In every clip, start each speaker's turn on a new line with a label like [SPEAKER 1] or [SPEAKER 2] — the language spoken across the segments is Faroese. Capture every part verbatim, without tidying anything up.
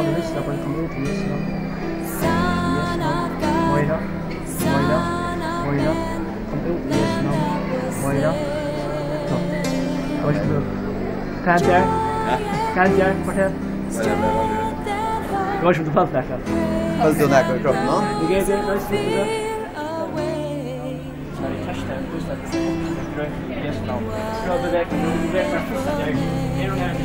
[SPEAKER 1] namn du lyssnar på, det kommer ut i Jesu namn. Jesu namn. Moira. Moira. Moira. Kom ut i Jesu namn. Moira. Så. Varsågod. Kan jag göra?
[SPEAKER 2] Ja.
[SPEAKER 1] Kan jag göra? Fortsätt.
[SPEAKER 2] Vad är det med vanligt?
[SPEAKER 1] Det var som du fallt där.
[SPEAKER 2] Fast du näkar i kroppen, no?
[SPEAKER 1] Du ger det, varsågod. Så är det första, just att det är i Jesu namn. Bra bevägning, du bevägnar först att jag är och här.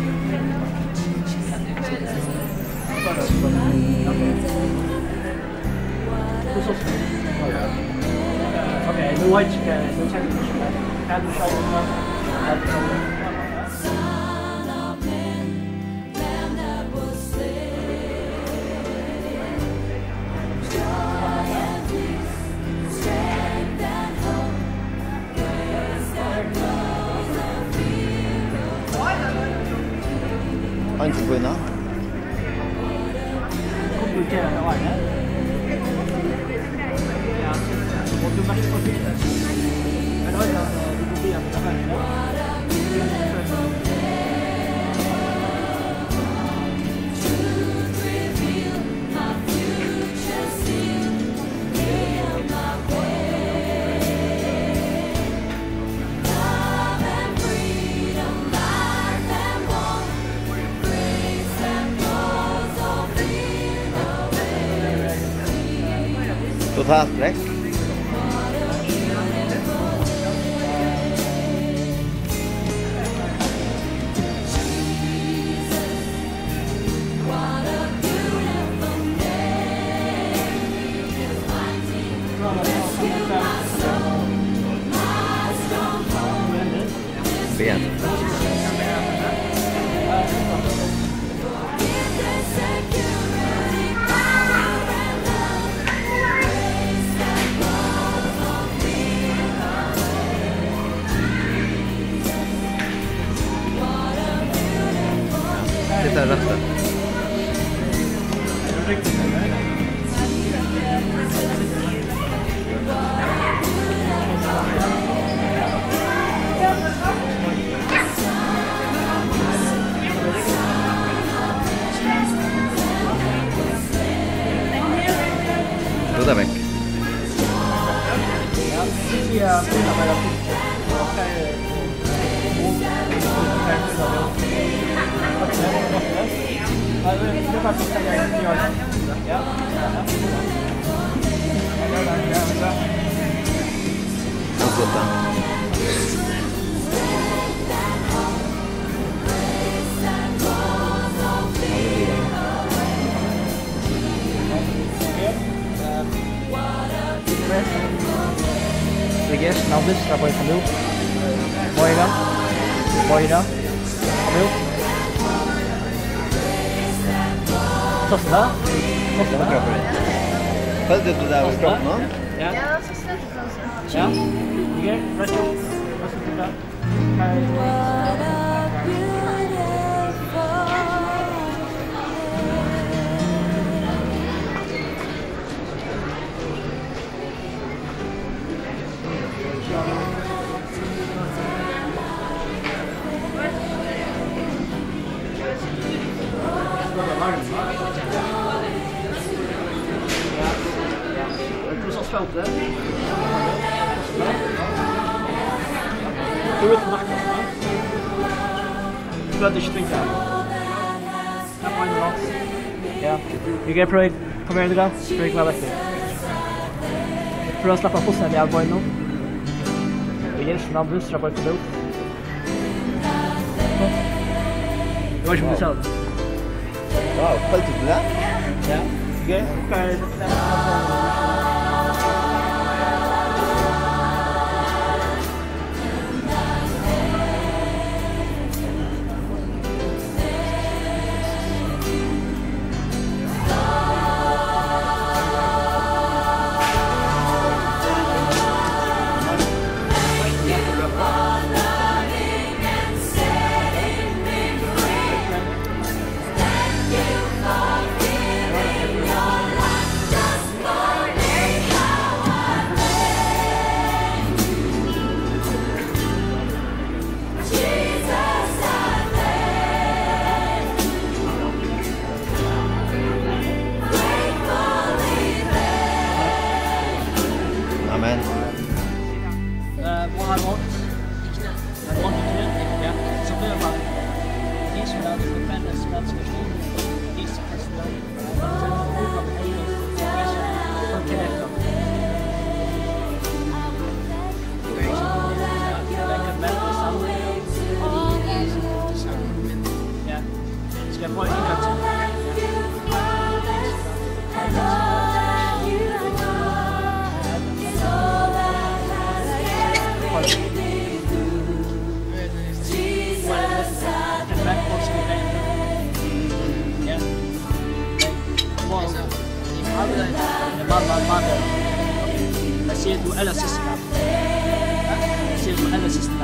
[SPEAKER 1] Okej, nu har jag inte nu checkar vi. Kan du köra?
[SPEAKER 2] Inte på innan.
[SPEAKER 1] Komplicerade det var det. Ja, och du måste få det. Men då är det du blir att ta med.
[SPEAKER 2] Totalt bräck. Ben. Det är rätt. Då där väck.
[SPEAKER 1] Ja, det var faktiskt jag inte gör det. Ja.
[SPEAKER 2] Avsluta.
[SPEAKER 1] Yes, now this is about to move. Moira. Moira. Move. Tosta. Tosta.
[SPEAKER 2] Följde du där vid kroppen, no?
[SPEAKER 1] Ja.
[SPEAKER 3] Ja, så släppte det.
[SPEAKER 1] Ja. Okej, varsågod. Varsågod. Hej. Fältet. Du vet nacken, va? Du hade inte tänkt. Jag får en loss. Ja. Vi går på kommer det gå. Break my leg. För att släppa fossen i allvar nu. Vi ger snabb buss på ett loop. Det var ju så.
[SPEAKER 2] Ja, följde du där?
[SPEAKER 1] Ja. Okej. Okej.
[SPEAKER 4] Just dat is de fitness, dat is gewoon iets te verstaan. Ja, dus ik heb mooi inderdaad. Mother, let's see it to Ella sister. Let's see it to Ella sister.